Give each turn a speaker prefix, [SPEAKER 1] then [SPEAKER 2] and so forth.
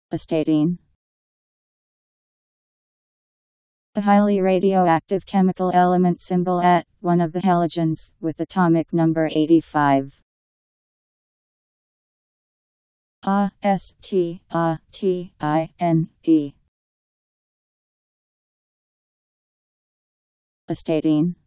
[SPEAKER 1] Astatine. A highly radioactive chemical element, symbol At, one of the halogens, with atomic number 85. Astatine. Astatine.